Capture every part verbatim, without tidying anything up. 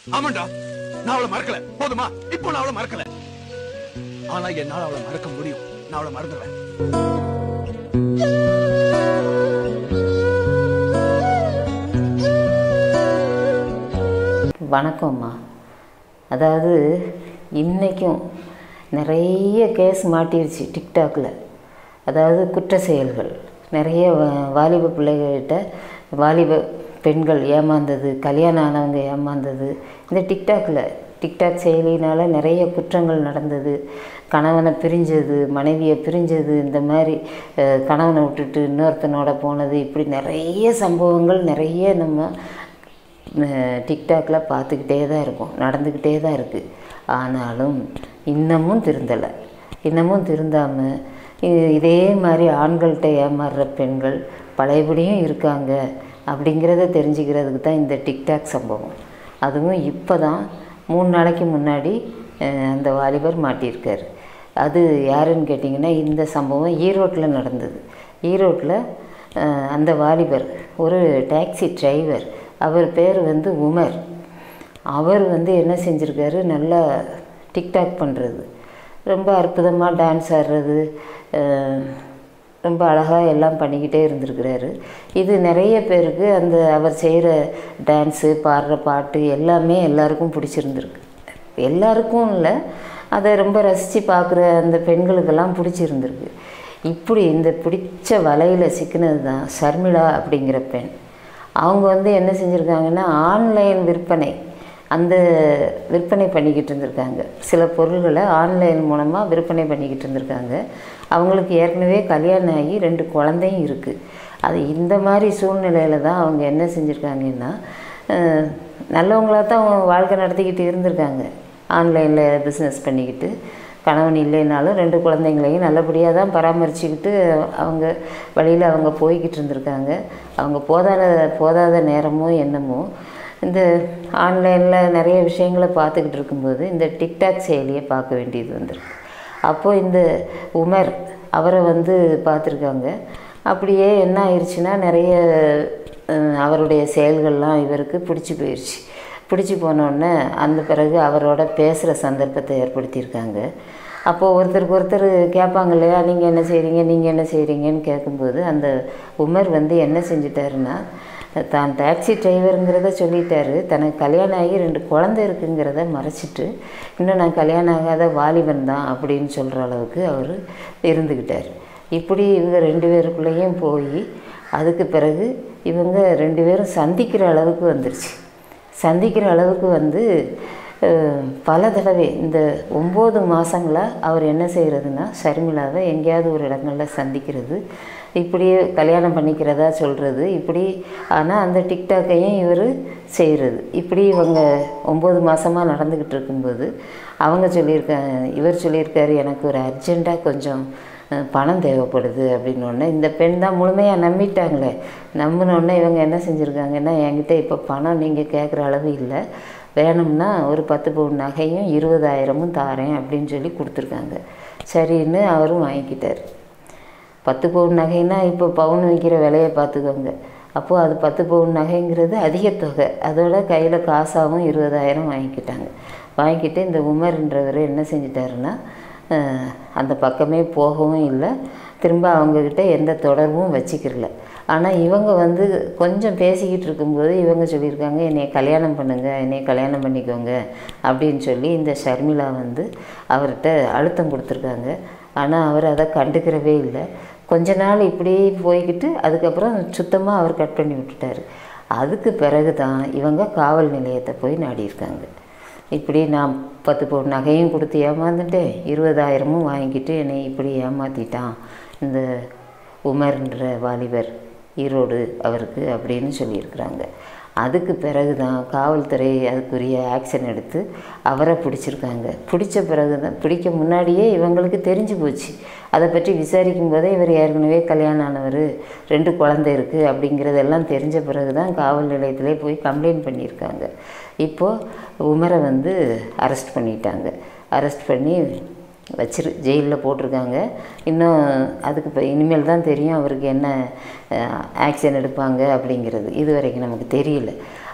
ஆமாண்டா, நான் அவளை மறக்கல. போதுமா? இப்போ நான் அவளை மறக்கல. ஆனா என்னால அவளை மறக்க முடியும். நான் அவளை மறந்துடுவேன். வணக்கம்மா. அதாவது இன்றைக்கும் நிறைய கேஸ் மாட்டிருச்சு டிக்டாக்ல. அதாவது குற்ற செயல்கள் நிறைய வாலிப பிள்ளைகிட்ட வாலிப பெண்கள் ஏமாந்தது, கல்யாணம் ஆனவங்க ஏமாந்தது. இந்த டிக்டாக்ல டிக்டாக் செயலினால் நிறைய குற்றங்கள் நடந்தது. கணவனை பிரிஞ்சது, மனைவியை பிரிஞ்சது, இந்த மாதிரி கணவனை விட்டுட்டு இன்னொருத்தனோட போனது, இப்படி நிறைய சம்பவங்கள் நிறைய நம்ம டிக்டாக்ல பார்த்துக்கிட்டே தான் இருக்கும், நடந்துக்கிட்டே தான் இருக்குது. ஆனாலும் இன்னமும் திருந்தலை. இன்னமும் திருந்தாமல் இதே மாதிரி ஆண்கள்கிட்ட ஏமாறுற பெண்கள் பழையபடியும் இருக்காங்க அப்படிங்கிறத தெரிஞ்சுக்கிறதுக்கு தான் இந்த டிக்டாக் சம்பவம். அதுவும் இப்போ தான் மூணு நாளைக்கு முன்னாடி அந்த வாலிபர் மாட்டியிருக்கார். அது யாருன்னு கேட்டிங்கன்னா, இந்த சம்பவம் ஈரோட்டில் நடந்தது. ஈரோட்டில் அந்த வாலிபர் ஒரு டாக்ஸி டிரைவர், அவர் பேர் வந்து உமர். அவர் வந்து என்ன செஞ்சுருக்காரு, நல்லா டிக்டாக் பண்ணுறது, ரொம்ப அற்புதமாக டான்ஸ் ஆடுறது, ரொம்ப அழகாக எல்லாம் பண்ணிக்கிட்டே இருந்திருக்கிறாரு. இது நிறைய பேருக்கு அந்த அவர் செய்கிற டான்ஸு, பாடுற பாட்டு எல்லாமே எல்லாருக்கும் பிடிச்சிருந்துருக்கு. எல்லாருக்கும் இல்லை, அதை ரொம்ப ரசித்து பார்க்குற அந்த பெண்களுக்கெல்லாம் பிடிச்சிருந்துருக்கு. இப்படி இந்த பிடிச்ச வலையில் சிக்கினது தான் ஷர்மிளா அப்படிங்கிற பெண். அவங்க வந்து என்ன செஞ்சுருக்காங்கன்னா, ஆன்லைன் விற்பனை அந்த விற்பனை பண்ணிக்கிட்டு இருந்திருக்காங்க. சில பொருள்களை ஆன்லைன் மூலமாக விற்பனை பண்ணிக்கிட்டு இருந்திருக்காங்க. அவங்களுக்கு ஏற்கனவே கல்யாணம் ஆகி ரெண்டு குழந்தையும் இருக்குது. அது இந்த மாதிரி சூழ்நிலையில் தான் அவங்க என்ன செஞ்சுருக்காங்கன்னா, நல்லவங்களாக தான் அவங்க வாழ்க்கை நடத்திக்கிட்டு இருந்திருக்காங்க. ஆன்லைனில் பிஸ்னஸ் பண்ணிக்கிட்டு கணவன் இல்லைனாலும் ரெண்டு குழந்தைங்களையும் நல்லபடியாக தான் பராமரிச்சுக்கிட்டு அவங்க வழியில் அவங்க போய்கிட்டு இருந்திருக்காங்க. அவங்க போதாத போதாத நேரமோ என்னமோ இந்த ஆன்லைனில் நிறைய விஷயங்களை பார்த்துக்கிட்டு இருக்கும்போது இந்த டிக்டாக் செயலியை பார்க்க வேண்டியது வந்துருக்கு. அப்போது இந்த உமர் அவரை வந்து பார்த்துருக்காங்க. அப்படியே என்ன ஆயிடுச்சுன்னா, நிறைய அவருடைய செயல்கள்லாம் இவருக்கு பிடிச்சி போயிடுச்சு. பிடிச்சி போனோடனே அந்த பிறகு அவரோட பேசுகிற சந்தர்ப்பத்தை ஏற்படுத்தியிருக்காங்க. அப்போது ஒருத்தருக்கு ஒருத்தர் கேட்பாங்க இல்லையா, நீங்கள் என்ன செய்கிறீங்க நீங்கள் என்ன செய்கிறீங்கன்னு கேட்கும்போது அந்த உமர் வந்து என்ன செஞ்சிட்டாருன்னா, தான் டாக்ஸி டிரைவருங்கிறத சொல்லிட்டாரு, தனக்கு கல்யாணம் ஆகி ரெண்டு குழந்தை இருக்குங்கிறத மறைச்சிட்டு இன்னும் நான் கல்யாணம் ஆகாத வாலிபன் தான் அப்படின்னு சொல்கிற அளவுக்கு அவர் இருந்துக்கிட்டார். இப்படி இவங்க ரெண்டு பேருக்குள்ளேயும் போய் அதுக்கு பிறகு இவங்க ரெண்டு பேரும் சந்திக்கிற அளவுக்கு வந்துருச்சு. சந்திக்கிற அளவுக்கு வந்து பல தடவை இந்த ஒம்பது மாதங்களாக அவர் என்ன செய்கிறதுனா, ஷர்மிளாவை எங்கேயாவது ஒரு இடங்களில் சந்திக்கிறது, இப்படியே கல்யாணம் பண்ணிக்கிறதா சொல்கிறது, இப்படி. ஆனால் அந்த டிக்டாக்கையும் இவர் செய்கிறது. இப்படி இவங்க ஒம்பது மாதமாக நடந்துக்கிட்டு இருக்கும்போது அவங்க சொல்லியிருக்காங்க, இவர் சொல்லியிருக்காரு, எனக்கு ஒரு அர்ஜெண்ட்டாக கொஞ்சம் பணம் தேவைப்படுது அப்படின்னோடனே இந்த பெண் தான் முழுமையாக நம்பிட்டாங்களே. நம்பினோடனே இவங்க என்ன செஞ்சுருக்காங்கன்னா, என்கிட்ட இப்போ பணம் நீங்கள் கேட்குற அளவு இல்லை, வேணும்னா ஒரு பத்து பவுன் நகையும் இருபதாயிரமும் தாரேன் அப்படின்னு சொல்லி கொடுத்துருக்காங்க. சரின்னு அவரும் வாங்கிக்கிட்டார். பத்து பவுன் நகைன்னா இப்போ பவுன் விற்கிற விலையை பார்த்துக்கோங்க. அப்போது அது பத்து பவுன் நகைங்கிறது அதிக தொகை. அதோட கையில் காசாகவும் இருபதாயிரம் வாங்கிக்கிட்டாங்க. வாங்கிக்கிட்டு இந்த உமர்ன்றவர் என்ன செஞ்சிட்டாருன்னா, அந்த பக்கமே போகவும் இல்லை, திரும்ப அவங்கக்கிட்ட எந்த தொடர்பும் வச்சுக்கிறல. ஆனால் இவங்க வந்து கொஞ்சம் பேசிக்கிட்டு இருக்கும்போது இவங்க சொல்லியிருக்காங்க, என்னைய கல்யாணம் பண்ணுங்கள், என்னைய கல்யாணம் பண்ணிக்கோங்க அப்படின்னு சொல்லி இந்த ஷர்மிளா வந்து அவர்கிட்ட அழுத்தம் கொடுத்துருக்காங்க. ஆனால் அவர் அதை கண்டுக்கிறவே இல்லை. கொஞ்ச நாள் இப்படி போய்கிட்டு அதுக்கப்புறம் சுத்தமாக அவர் கட் பண்ணி விட்டுட்டார். அதுக்கு பிறகு தான் இவங்க காவல் நிலையத்தை போய் நாடியிருக்காங்க. இப்படி நான் பத்து பவுன் நகையும் கொடுத்து ஏமாந்துட்டேன், இருபதாயிரமும் வாங்கிட்டு என்னை இப்படி ஏமாற்றிட்டான் இந்த உமர்ன்ற வாலிபர், ஈரோடு அவருக்கு அப்படின்னு சொல்லியிருக்கிறாங்க. அதுக்கு பிறகு தான் காவல்துறை அதுக்குரிய ஆக்ஷன் எடுத்து அவரை பிடிச்சிருக்காங்க. பிடிச்ச பிறகு தான், பிடிக்க முன்னாடியே இவங்களுக்கு தெரிஞ்சு போச்சு. அதை பற்றி விசாரிக்கும் போதே இவர் ஏற்கனவே கல்யாணம் ஆனவர், ரெண்டு குழந்தை இருக்குது அப்படிங்கிறதெல்லாம் தெரிஞ்ச பிறகு தான் காவல் நிலையத்திலே போய் கம்ப்ளைண்ட் பண்ணியிருக்காங்க. இப்போது உமரை வந்து அரெஸ்ட் பண்ணிட்டாங்க. அரெஸ்ட் பண்ணி வச்சிரு ஜெயிலில் போட்டிருக்காங்க. இன்னும் அதுக்கு இப்போ இனிமேல் தான் தெரியும் அவருக்கு என்ன ஆக்ஷன் எடுப்பாங்க அப்படிங்கிறது. இது வரைக்கும் நமக்கு தெரியல.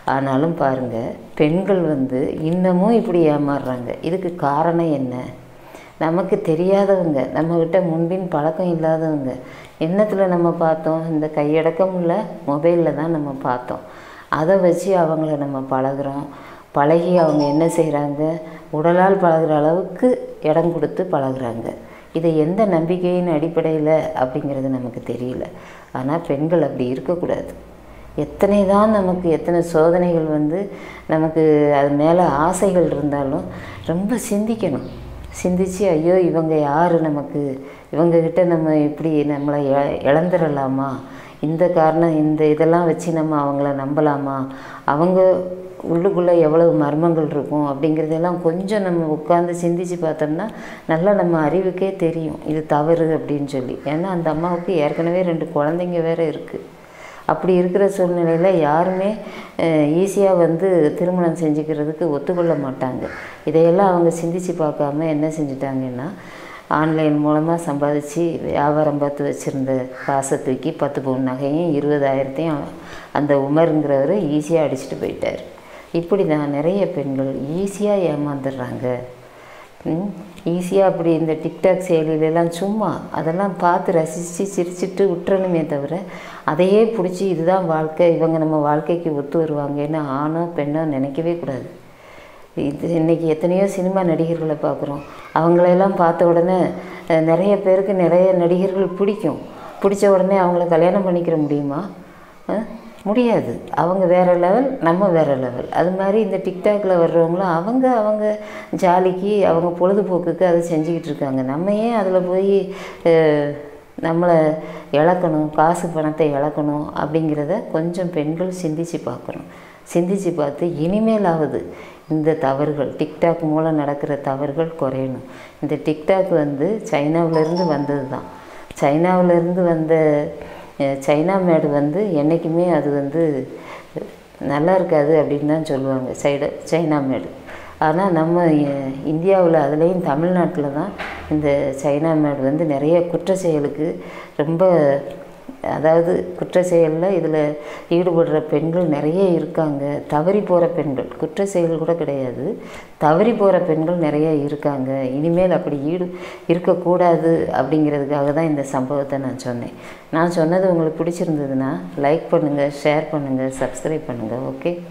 ஆனாலும் பாருங்கள், பெண்கள் வந்து இன்னமும் இப்படி ஏமாறுறாங்க. இதுக்கு காரணம் என்ன? நமக்கு தெரியாதவங்க, நம்மக்கிட்ட முன்பின் பழக்கம் இல்லாதவங்க. என்னத்தில் நம்ம பார்த்தோம்? இந்த கையடக்கம் உள்ள மொபைலில் தான் நம்ம பார்த்தோம். அதை வச்சு அவங்கள நம்ம பழகுறோம். பழகி அவங்க என்ன செய்கிறாங்க? உடலால் பழகுற அளவுக்கு இடம் கொடுத்து பழகுறாங்க. இது எந்த நம்பிக்கையின் அடிப்படையில் அப்படிங்கிறது நமக்கு தெரியல. ஆனால் பெண்கள் அப்படி இருக்கக்கூடாது. எத்தனை தான் நமக்கு எத்தனை சோதனைகள் வந்து நமக்கு அது மேலே ஆசைகள் இருந்தாலும் ரொம்ப சிந்திக்கணும். சிந்தித்து ஐயோ இவங்க யார், நமக்கு இவங்கக்கிட்ட நம்ம இப்படி நம்மளை இ இழந்துடலாமா, இந்த காரணம் இந்த இதெல்லாம் வச்சு நம்ம அவங்கள நம்பலாமா, அவங்க உள்ளுக்குள்ளே எவ்வளவு மர்மங்கள் இருக்கும் அப்படிங்கிறதெல்லாம் கொஞ்சம் நம்ம உட்காந்து சிந்தித்து பார்த்தோம்னா நல்லா நம்ம அறிவுக்கே தெரியும் இது தவறு அப்படின்னு சொல்லி. ஏன்னா அந்த அம்மாவுக்கு ஏற்கனவே ரெண்டு குழந்தைங்க வேறு இருக்குது. அப்படி இருக்கிற சூழ்நிலையில் யாருமே ஈஸியாக வந்து திருமணம் செஞ்சுக்கிறதுக்கு ஒத்துக்கொள்ள மாட்டாங்க. இதையெல்லாம் அவங்க சிந்தித்து பார்க்காம என்ன செஞ்சிட்டாங்கன்னா, ஆன்லைன் மூலமாக சம்பாதிச்சு வியாபாரம் பார்த்து வச்சுருந்த காசை தூக்கி பத்து பவுன் நகையும் இருபதாயிரத்தையும் அந்த உமருங்கிறவர் ஈஸியாக அடிச்சுட்டு போயிட்டார். இப்படி தான் நிறைய பெண்கள் ஈஸியாக ஏமாந்துடுறாங்க. ஈஸியாக அப்படி இந்த டிக்டாக் செயலிலெல்லாம் சும்மா அதெல்லாம் பார்த்து ரசித்து சிரிச்சுட்டு விட்டுறணுமே தவிர அதையே பிடிச்சி இதுதான் வாழ்க்கை, இவங்க நம்ம வாழ்க்கைக்கு ஒத்து வருவாங்கன்னு ஆணோ பெண்ணோ நினைக்கவே கூடாது. இது இன்றைக்கி எத்தனையோ சினிமா நடிகர்களை பார்க்குறோம். அவங்களெல்லாம் பார்த்த உடனே நிறைய பேருக்கு நிறைய நடிகர்கள் பிடிக்கும். பிடிச்ச உடனே அவங்கள கல்யாணம் பண்ணிக்கிற முடியுமா? முடியாது. அவங்க வேறு லெவல், நம்ம வேறு லெவல். அது மாதிரி இந்த டிக்டாக்ல வர்றவங்களும் அவங்க அவங்க ஜாலிக்கு அவங்க பொழுதுபோக்குக்கு அதை செஞ்சுக்கிட்டு இருக்காங்க. நம்ம ஏன் அதில் போய் நம்மளை இழக்கணும், காசு பணத்தை இழக்கணும் அப்படிங்கிறத கொஞ்சம் பெண்கள் சிந்தித்து பார்க்கணும். சிந்தித்து பார்த்து இனிமேலாவது இந்த தவறுகள், டிக்டாக் மூலம் நடக்கிற தவறுகள் குறையணும். இந்த டிக்டாக் வந்து சைனாவிலேருந்து வந்தது தான். சைனாவிலேருந்து வந்த சைனா மேடு வந்து என்றைக்குமே அது வந்து நல்லா இருக்காது அப்படின்னு தான் சொல்லுவாங்க, சைடு சைனா மேடு. ஆனால் நம்ம இந்தியாவில் அதுலேயும் தமிழ்நாட்டில் தான் இந்த சைனா மேடு வந்து நிறைய குற்ற செயலுக்கு ரொம்ப, அதாவது குற்ற செயலில் இதில் ஈடுபடுற பெண்கள் நிறைய இருக்காங்க. தவறி போகிற பெண்கள், குற்ற செயல் கூட கிடையாது, தவறி போகிற பெண்கள் நிறைய இருக்காங்க. இனிமேல் அப்படி ஈடு இருக்கக்கூடாது அப்படிங்கிறதுக்காக தான் இந்த சம்பவத்தை நான் சொன்னேன். நான் சொன்னது உங்களுக்கு பிடிச்சிருந்ததுன்னா லைக் பண்ணுங்கள், ஷேர் பண்ணுங்கள், சப்ஸ்கிரைப் பண்ணுங்கள். ஓகே.